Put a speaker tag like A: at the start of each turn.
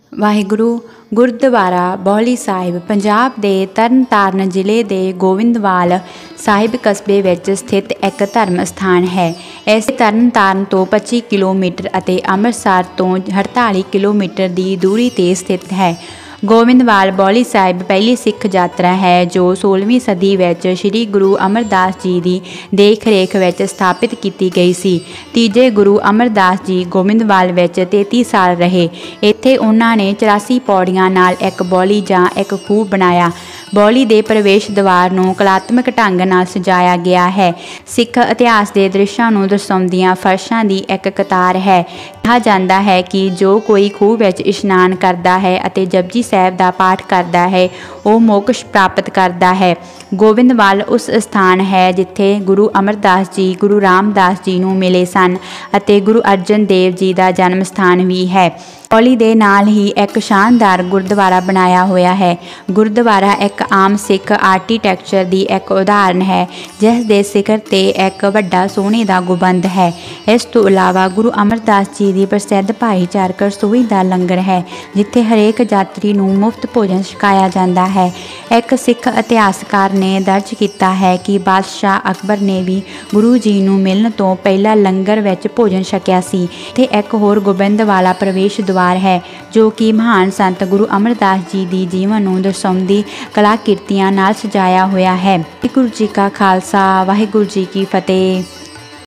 A: ਵਾਹਿਗੁਰੂ। ਗੁਰਦੁਆਰਾ ਬੌਲੀ ਸਾਹਿਬ ਪੰਜਾਬ ਦੇ ਤਰਨਤਾਰਨ ਜ਼ਿਲ੍ਹੇ ਦੇ ਗੋਇੰਦਵਾਲ ਸਾਹਿਬ ਕਸਬੇ ਵਿੱਚ ਸਥਿਤ ਇੱਕ ਧਰਮ ਸਥਾਨ ਹੈ। ਇਸ ਤਰਨਤਾਰਨ ਤੋਂ 25 ਕਿਲੋਮੀਟਰ ਅਤੇ ਅੰਮ੍ਰਿਤਸਰ ਤੋਂ 48 ਕਿਲੋਮੀਟਰ ਦੀ ਦੂਰੀ 'ਤੇ ਸਥਿਤ ਹੈ। ਗੋਇੰਦਵਾਲ ਬੌਲੀ ਸਾਹਿਬ ਪਹਿਲੀ ਸਿੱਖ ਯਾਤਰਾ ਹੈ ਜੋ 16ਵੀਂ ਸਦੀ ਵਿੱਚ ਸ੍ਰੀ ਗੁਰੂ ਅਮਰਦਾਸ ਜੀ ਦੀ ਦੇਖ ਰੇਖ ਵਿੱਚ ਸਥਾਪਿਤ ਕੀਤੀ ਗਈ ਸੀ। ਤੀਜੇ ਗੁਰੂ ਅਮਰਦਾਸ ਜੀ ਗੋਇੰਦਵਾਲ ਵਿੱਚ 33 ਸਾਲ ਰਹੇ। ਇੱਥੇ ਉਹਨਾਂ ਨੇ 84 ਪੌੜੀਆਂ ਨਾਲ ਇੱਕ ਬੌਲੀ ਜਾਂ ਇੱਕ ਖੂਹ ਬਣਾਇਆ। ਬੌਲੀ ਦੇ ਪ੍ਰਵੇਸ਼ ਦੁਆਰ ਨੂੰ ਕਲਾਤਮਕ ਢੰਗ ਨਾਲ ਸਜਾਇਆ ਗਿਆ ਹੈ। ਸਿੱਖ ਇਤਿਹਾਸ ਦੇ ਦ੍ਰਿਸ਼ਾਂ ਨੂੰ ਦਰਸਾਉਂਦੀਆਂ ਫਰਸ਼ਾਂ ਦੀ ਇੱਕ ਕਤਾਰ ਹੈ। ਕਿਹਾ ਜਾਂਦਾ ਹੈ ਕਿ ਜੋ ਕੋਈ ਖੂਹ ਵਿੱਚ ਇਸ਼ਨਾਨ ਕਰਦਾ ਹੈ ਅਤੇ ਜਪਜੀ ਸਾਹਿਬ ਦਾ ਪਾਠ ਕਰਦਾ ਹੈ ਉਹ ਮੋਕਸ਼ ਪ੍ਰਾਪਤ ਕਰਦਾ ਹੈ। ਗੋਇੰਦਵਾਲ ਉਸ ਸਥਾਨ ਹੈ ਜਿੱਥੇ ਗੁਰੂ ਅਮਰਦਾਸ ਜੀ ਗੁਰੂ ਰਾਮਦਾਸ ਜੀ ਨੂੰ ਮਿਲੇ ਸਨ ਅਤੇ ਗੁਰੂ ਅਰਜਨ ਦੇਵ ਜੀ ਦਾ ਜਨਮ ਸਥਾਨ ਵੀ ਹੈ। ਬੌਲੀ ਦੇ ਨਾਲ ਹੀ ਇੱਕ ਸ਼ਾਨਦਾਰ ਗੁਰਦੁਆਰਾ ਬਣਾਇਆ ਹੋਇਆ ਹੈ। ਗੁਰਦੁਆਰਾ ਇੱਕ ਆਮ ਸਿੱਖ ਆਰਕੀਟੈਕਚਰ ਦੀ ਇੱਕ ਉਦਾਹਰਨ ਹੈ ਜਿਸ ਦੇ ਸਿਖਰ 'ਤੇ ਇੱਕ ਵੱਡਾ ਸੋਨੇ ਦਾ ਗੁੰਬਦ ਹੈ। ਇਸ ਤੋਂ ਇਲਾਵਾ ਗੁਰੂ ਅਮਰਦਾਸ ਜੀ ਦੀ ਪ੍ਰਸਿੱਧ ਭਾਈਚਾਰਕ ਰਸੋਈ ਦਾ ਲੰਗਰ ਹੈ ਜਿੱਥੇ ਹਰੇਕ ਯਾਤਰੀ ਨੂੰ ਮੁਫਤ ਭੋਜਨ ਛਕਾਇਆ ਜਾਂਦਾ ਹੈ। ਇੱਕ ਸਿੱਖ ਇਤਿਹਾਸਕਾਰ ਨੇ ਦਰਜ ਕੀਤਾ ਹੈ ਕਿ ਬਾਦਸ਼ਾਹ ਅਕਬਰ ਨੇ ਵੀ ਗੁਰੂ ਜੀ ਨੂੰ ਮਿਲਣ ਤੋਂ ਪਹਿਲਾਂ ਲੰਗਰ ਵਿੱਚ ਭੋਜਨ ਛਕਿਆ ਸੀ। ਇੱਥੇ ਇੱਕ ਹੋਰ ਗੋਬਿੰਦਵਾਲਾ ਪ੍ਰਵੇਸ਼ ਦੁਆਰ ਹੈ ਜੋ ਕਿ ਮਹਾਨ ਸੰਤ ਗੁਰੂ ਅਮਰਦਾਸ ਜੀ ਦੀ ਜੀਵਨ ਨੂੰ ਦਰਸਾਉਂਦੀ ਕਲਾਕ੍ਰਿਤੀਆਂ ਨਾਲ ਸਜਾਇਆ ਹੋਇਆ ਹੈ। ਵਾਹਿਗੁਰੂ ਜੀ ਕਾ ਖਾਲਸਾ, ਵਾਹਿਗੁਰੂ ਜੀ ਕੀ ਫਤਿਹ।